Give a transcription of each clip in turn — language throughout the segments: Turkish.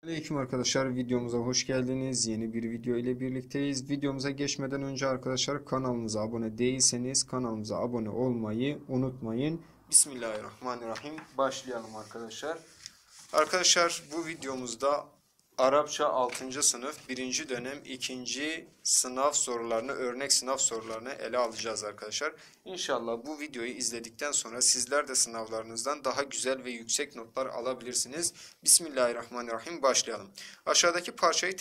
Selamünaleyküm arkadaşlar, videomuza hoş geldiniz. Yeni bir video ile birlikteyiz. Videomuza geçmeden önce arkadaşlar, kanalımıza abone değilseniz kanalımıza abone olmayı unutmayın. Bismillahirrahmanirrahim. Başlayalım arkadaşlar. Arkadaşlar, bu videomuzda Arapça 6. sınıf 1. dönem 2. sınav sorularını, örnek sınav sorularını ele alacağız arkadaşlar. İnşallah bu videoyu izledikten sonra sizler de sınavlarınızdan daha güzel ve yüksek notlar alabilirsiniz. Bismillahirrahmanirrahim, başlayalım. Aşağıdaki parçayı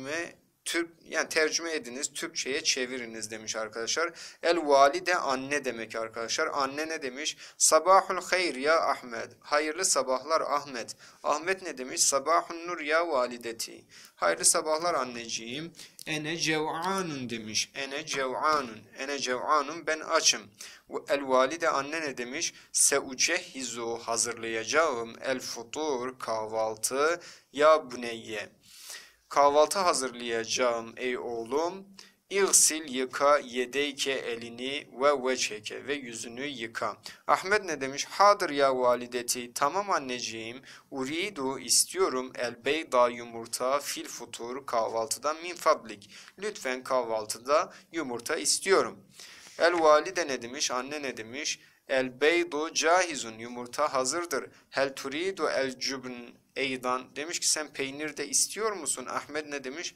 tercüme ediniz, Türkçe'ye çeviriniz demiş arkadaşlar. El valide anne demek arkadaşlar. Anne ne demiş? Sabahul hayr ya Ahmet. Hayırlı sabahlar Ahmet. Ahmet ne demiş? Sabahun nur ya valideti. Hayırlı sabahlar anneciğim. Ene cev'anun demiş. Ene cev'anun. Ene cev'anun, ben açım. El valide anne ne demiş? Seucehhizu, hazırlayacağım. El futur, kahvaltı. Ya buneyye. Kahvaltı hazırlayacağım ey oğlum. İğsil, yıka yedeyke, elini, ve veçheke, ve yüzünü yıka. Ahmet ne demiş? Hadır ya valideti, tamam anneciğim. Uridu, istiyorum. El beyda, yumurta. Fil futur, kahvaltıda. Min fadlik, lütfen kahvaltıda yumurta istiyorum. El valide ne demiş? Anne ne demiş? El beydu cahizun, yumurta hazırdır. Hel turidu el cubn eydan, demiş ki sen peynir de istiyor musun? Ahmet ne demiş?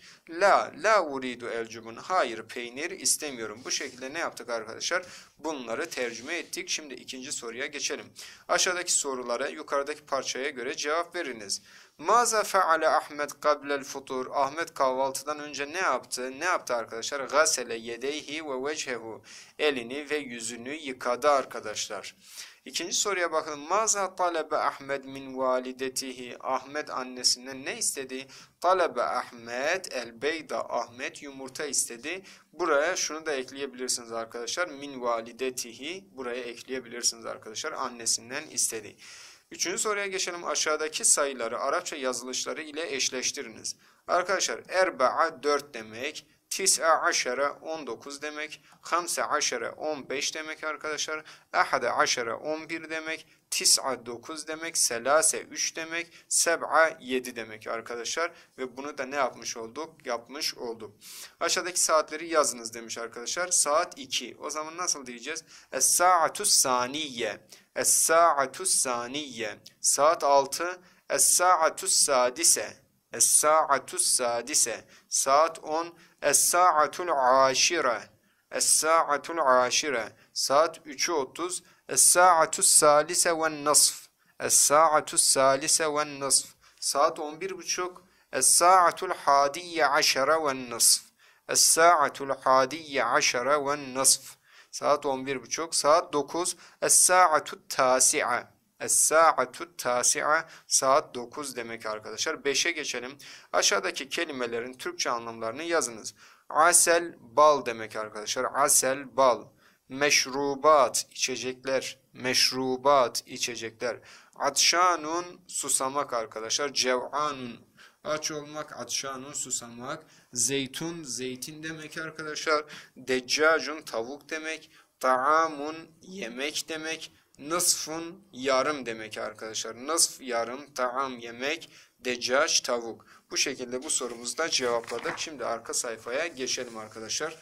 La uridu el cubn, hayır peynir istemiyorum. Bu şekilde ne yaptık arkadaşlar? Bunları tercüme ettik. Şimdi ikinci soruya geçelim. Aşağıdaki sorulara yukarıdaki parçaya göre cevap veriniz. Maza feale Ahmet qablel futur. Ahmet kahvaltıdan önce ne yaptı? Ne yaptı arkadaşlar? Gasele yedeyhi ve vecehu. Elini ve yüzünü yıkadı arkadaşlar. İkinci soruya bakın. Maza talebe Ahmet min validetihi. Ahmet annesinden ne istedi? Talebe Ahmet el beyda. Ahmet yumurta istedi. Buraya şunu da ekleyebilirsiniz arkadaşlar. Min validetihi. Buraya ekleyebilirsiniz arkadaşlar. Annesinden istedi. Üçüncü soruya geçelim. Aşağıdaki sayıları Arapça yazılışları ile eşleştiriniz. Arkadaşlar, erba'a 4 demek. Tis'a aşere 19 demek. Hamse aşere 15 demek arkadaşlar. Ahade aşere 11 demek. Tis'a 9 demek. Selase 3 demek. Seb'a 7 demek arkadaşlar. Ve bunu da ne yapmış olduk? Yapmış olduk. Aşağıdaki saatleri yazınız demiş arkadaşlar. Saat 2. O zaman nasıl diyeceğiz? Es-sa'atu saniye. Es-sa'atu saniye. Saat 6. Es-sa'atu sadise. Es-sa'atu sadise. Saat 10. Es-sa'atul aşire. Es-sa'atul aşire. Saat 3:30. Es-sa'atu salise ve nasf. Es-sa'atu salise ve nasf. Saat 11:30. Es-sa'atul hadiye aşere ve nasf. Es-sa'atul hadiye aşere ve nasf. Saat 11:30. Saat 9. Es-sa'atu tasi'a. Es-sa'atu tasi'a, saat 9 demek arkadaşlar. 5'e geçelim. Aşağıdaki kelimelerin Türkçe anlamlarını yazınız. Asel, bal demek arkadaşlar. Asel, bal. Meşrubat, içecekler. Meşrubat, içecekler. Atşanun, susamak arkadaşlar. Cev'anun, aç olmak. Atşanun, susamak. Zeytun, zeytin demek arkadaşlar. Deccacun, tavuk demek. Taamun, yemek demek. Nısfun, yarım demek arkadaşlar. Nısf, yarım. Taam, yemek. Deccac, tavuk. Bu şekilde bu sorumuzu da cevapladık. Şimdi arka sayfaya geçelim arkadaşlar.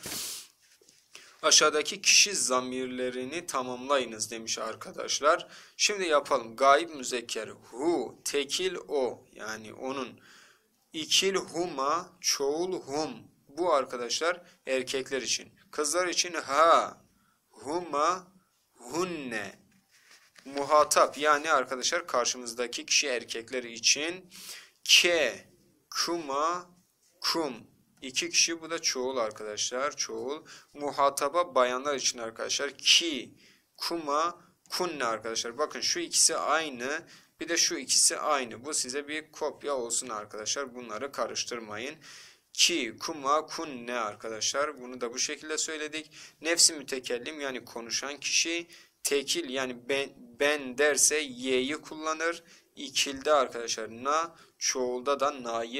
Aşağıdaki kişi zamirlerini tamamlayınız demiş arkadaşlar. Şimdi yapalım. Gaib müzekker. Hu, tekil o. Yani onun. İkil huma, çoğul hum. Bu arkadaşlar erkekler için. Kızlar için ha, huma, hunne. Muhatap, yani arkadaşlar karşımızdaki kişi erkekler için ke, kuma, kum. İki kişi, bu da çoğul arkadaşlar. Çoğul. Muhataba bayanlar için arkadaşlar ki, kuma, kunne arkadaşlar. Bakın şu ikisi aynı. Bir de şu ikisi aynı. Bu size bir kopya olsun arkadaşlar. Bunları karıştırmayın. Ki, kuma, kunne arkadaşlar. Bunu da bu şekilde söyledik. Nefsi mütekellim, yani konuşan kişi. Tekil, yani ben derse y'yi kullanır. İkilde arkadaşlar na, çoğulda da na'yı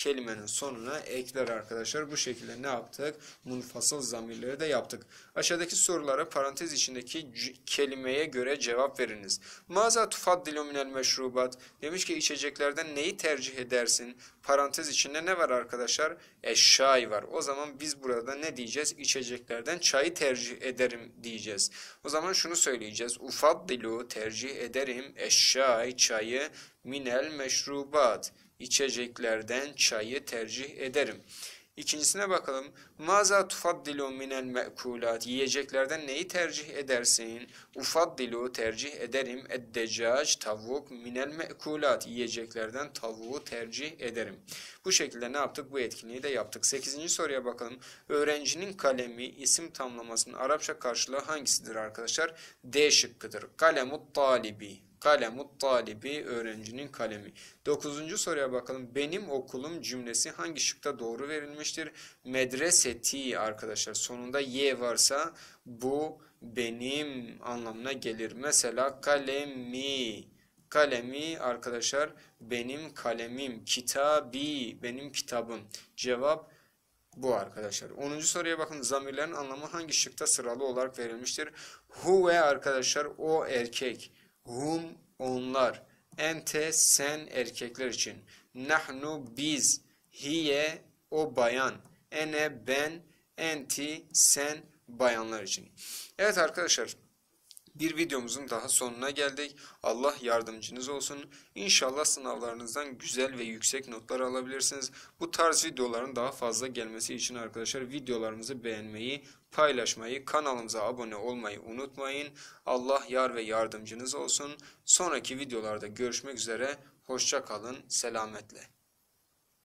kelimenin sonuna ekler arkadaşlar. Bu şekilde ne yaptık? Munfasıl zamirleri de yaptık. Aşağıdaki sorulara parantez içindeki kelimeye göre cevap veriniz. Maza tufaddilu minel meşrubat. Demiş ki içeceklerden neyi tercih edersin? Parantez içinde ne var arkadaşlar? Eşşay var. O zaman biz burada ne diyeceğiz? İçeceklerden çayı tercih ederim diyeceğiz. O zaman şunu söyleyeceğiz. Ufaddilu tercih ederim. Eşşay çayı minel meşrubat. İçeceklerden çayı tercih ederim. İkincisine bakalım. Maza tufaddilu minel me'kulat. Yiyeceklerden neyi tercih edersin? Ufaddilu tercih ederim. Eddecac tavuk minel me'kulat. Yiyeceklerden tavuğu tercih ederim. Bu şekilde ne yaptık? Bu etkinliği de yaptık. 8. soruya bakalım. Öğrencinin kalemi isim tamlamasının Arapça karşılığı hangisidir arkadaşlar? D şıkkıdır. Kalemut talibi. Kalemut talibi öğrencinin kalemi. 9. soruya bakalım. Benim okulum cümlesi hangi şıkta doğru verilmiştir? Medreseti arkadaşlar. Sonunda y varsa bu benim anlamına gelir. Mesela kalemi. Kalemi arkadaşlar benim kalemim. Kitabi benim kitabım. Cevap bu arkadaşlar. 10. soruya bakın. Zamirlerin anlamı hangi şıkta sıralı olarak verilmiştir? Huve arkadaşlar o erkek. Hum onlar. Ente sen erkekler için. Nahnu biz. Hiye o bayan. Ene ben. Enti sen bayanlar için. Evet arkadaşlar. Bir videomuzun daha sonuna geldik. Allah yardımcınız olsun. İnşallah sınavlarınızdan güzel ve yüksek notlar alabilirsiniz. Bu tarz videoların daha fazla gelmesi için arkadaşlar videolarımızı beğenmeyi, paylaşmayı, kanalımıza abone olmayı unutmayın. Allah yar ve yardımcınız olsun. Sonraki videolarda görüşmek üzere. Hoşça kalın, selametle.